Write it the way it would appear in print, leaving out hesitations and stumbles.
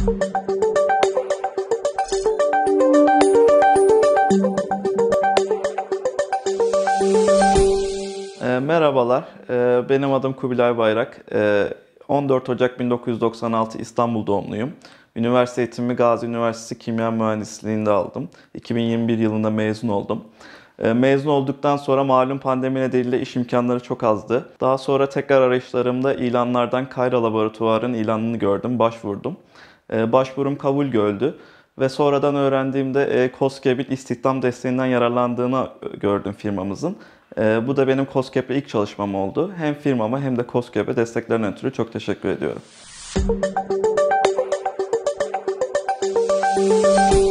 Merhabalar, benim adım Kubilay Bayrak. 14 Ocak 1996 İstanbul doğumluyum. Üniversite eğitimimi Gazi Üniversitesi Kimya Mühendisliği'nde aldım. 2021 yılında mezun oldum. Mezun olduktan sonra malum pandemi nedeniyle iş imkanları çok azdı. Daha sonra tekrar arayışlarımda ilanlardan Kayra Laboratuvar'ın ilanını gördüm, başvurdum. Başvurum kabul gördü ve sonradan öğrendiğimde KOSGEB'in istihdam desteğinden yararlandığını gördüm firmamızın. Bu da benim KOSGEB'le ilk çalışmam oldu. Hem firmama hem de KOSGEB'e desteklerinden ötürü çok teşekkür ediyorum.